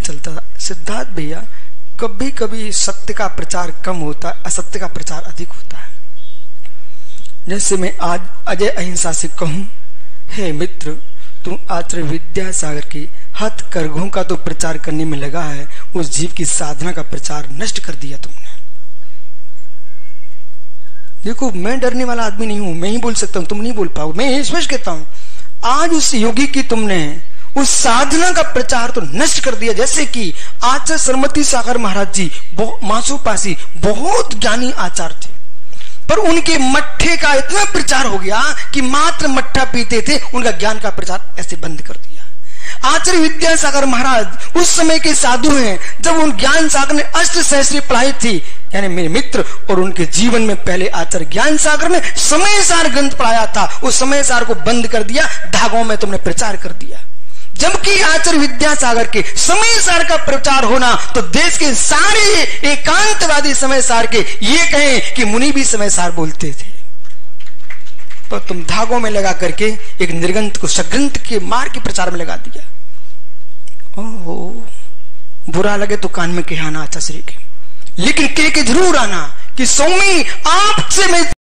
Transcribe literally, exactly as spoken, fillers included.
चलता था। सिद्धार्थ भैया, कभी कभी सत्य का प्रचार कम होता है, असत्य का प्रचार अधिक होता है। जैसे मैं आज अजय अहिंसा से कहूं, हे मित्र, तुम आचार्य विद्यासागर की हथकरघों का तो प्रचार करने में लगा है, उस जीव की साधना का प्रचार नष्ट कर दिया तुमने। देखो, मैं डरने वाला आदमी नहीं हूं, मैं ही बोल सकता हूं, तुम नहीं बोल पाओगे। मैं यही स्पष्ट कहता हूं, आज उस योगी की तुमने उस साधना का प्रचार तो नष्ट कर दिया। जैसे कि आचार्य सरमती सागर महाराज जी मासूपासी बहुत ज्ञानी आचार्य थे, पर उनके मट्ठे का इतना प्रचार हो गया कि मात्र मट्ठा पीते थे, उनका ज्ञान का प्रचार ऐसे बंद कर दिया। आचार्य विद्यासागर महाराज उस समय के साधु हैं, जब उन ज्ञान सागर ने अष्ट सहस्री पढ़ाई थी, यानी मेरे मित्र, और उनके जीवन में पहले आचार्य ज्ञान सागर ने समय सार ग्रंथ पढ़ाया था, उस समय सार को बंद कर दिया, धागों में तुमने प्रचार कर दिया। जबकि आचार्य विद्यासागर के समय सार का प्रचार होना तो देश के सारे एकांतवादी समय सार के ये कहें कि मुनि भी समय सार बोलते थे, तो तुम धागों में लगा करके एक निर्ग्रंथ को सग्रंथ के मार्ग के प्रचार में लगा दिया। ओहो, बुरा लगे तो कान में कहना आचार्य श्री के, लेकिन कह के जरूर आना कि स्वामी आपसे मैं